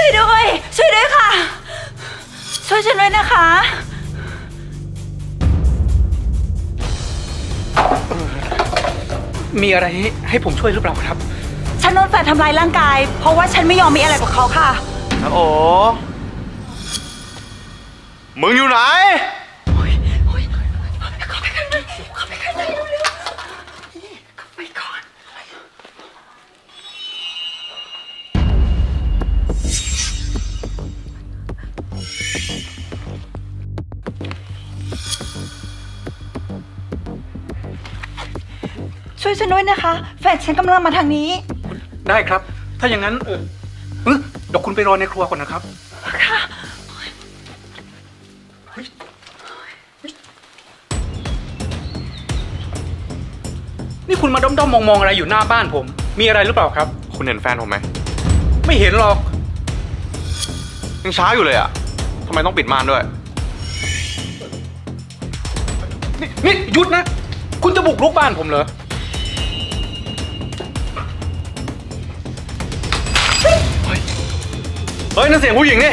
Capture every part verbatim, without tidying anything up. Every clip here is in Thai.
วยด้วยช่วยด้วยค่ะช่วยฉันด้วยนะคะมีอะไรให้ผมช่วยหรือเปล่าครับฉันโดนแฟนทำลายร่างกายเพราะว่าฉันไม่ยอมมีอะไรกับเขาค่ะโอ้มึงอยู่ไหนเข้าไปข้างในเข้าไปข้างในเร็วๆเข้าไปก่อนช่วยฉันด้วยนะคะแฟนฉันกำลังมาทางนี้ได้ครับถ้าอย่างนั้นเออเดี๋ยวคุณไปรอในครัวก่อนนะครับค่ะนี่คุณมาด้อมๆมองๆอะไรอยู่หน้าบ้านผมมีอะไรหรือเปล่าครับคุณเห็นแฟนผมไหมไม่เห็นหรอกยังช้าอยู่เลยอ่ะทำไมต้องปิดม่านด้วยนี่นี่หยุดนะคุณจะบุกรุกบ้านผมเหรอเฮ้ยนั่นเสียงผู้หญิงนี่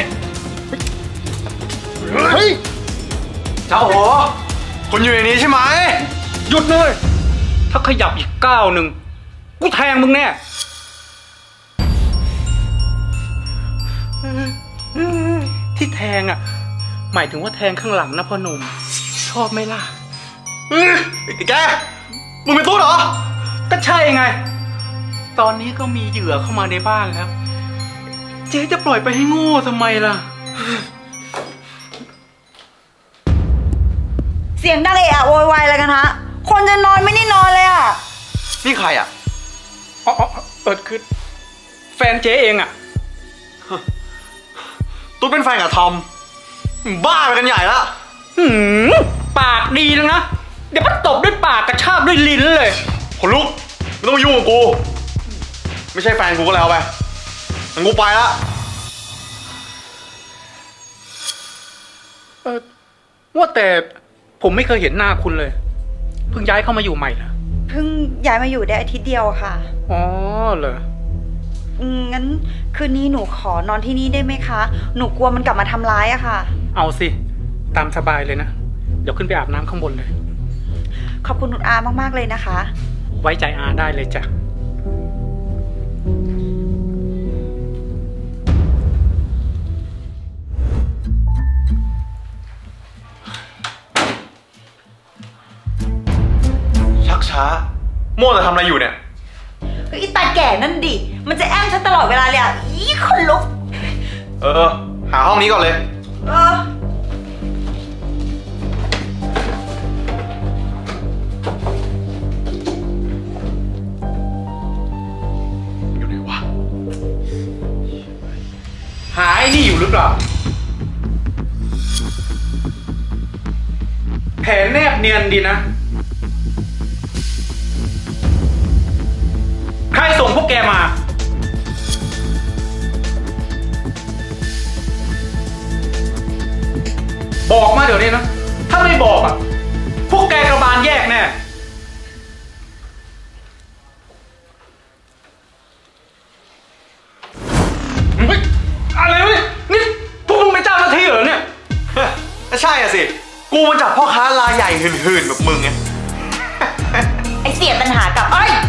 เฮ้ยเจ้าโหคุณอยู่ในนี้ใช่ไหมหยุดเลยถ้าขยับอีกก้าวหนึ่งกูแทงมึงแน่ที่แทงอ่ะหมายถึงว่าแทงข้างหลังนะพ่อหนุ่มชอบไหมล่ะแกมึงเป็นตุ๊ดเหรอก็ใช่ไงตอนนี้ก็มีเหยื่อเข้ามาในบ้านแล้วเจ๊จะปล่อยไปให้โง่ทำไมล่ะเสียงดังเอะอะโวยวายอะไรกันฮะคนจะนอนไม่ได้นอนเลยอ่ะนี่ใครอ่ะอ๋อเปิดคือแฟนเจ๊เองอ่ะตุ๊ดเป็นแฟนกับทอมบ้าไปกันใหญ่ละหืมปากดีนะนะเดี๋ยวมันตบด้วยปากกระชากด้วยลิ้นเลยคนลุกไม่ต้องมายุ่งกับกูไม่ใช่แฟนกูก็แล้วไปงั้นกูไปละเออว่าแต่ผมไม่เคยเห็นหน้าคุณเลยเพิ่งย้ายเข้ามาอยู่ใหม่เหรอเพิ่งย้ายมาอยู่ได้อาทิตย์เดียวค่ะอ๋อเหรองั้นคืนนี้หนูขอนอนที่นี่ได้ไหมคะหนูกลัวมันกลับมาทำร้ายอะค่ะเอาสิตามสบายเลยนะเดี๋ยวขึ้นไปอาบน้ำข้างบนเลยขอบคุณคุณอามากๆเลยนะคะไว้ใจอาได้เลยจ้ะชักช้าโม่แต่ทำอะไรอยู่เนี่ยก็อีตาแก่นั่นดิมันจะแอมฉันตลอดเวลาเลยอ่ะอีคนลุกเออหาห้องนี้ก่อนเลยเอออยู่ไหนวะหาไอ้นี่อยู่หรือเปล่าแผลแนบเนียนดีนะใครส่งพวกแกมาบอกมาเดี๋ยวนี้นะถ้าไม่บอกอ่ะพวกแกกระบาลแยกแน่เฮ้ยอะไรวะเนี่ยนี่พวกมึงเป็นเจ้าหน้าที่เหรอเนี่ยใช่อ่ะสิกูมาจากพ่อค้ารายใหญ่หื่นๆแบบมึงไงไอเสียตันหากับเอ้ย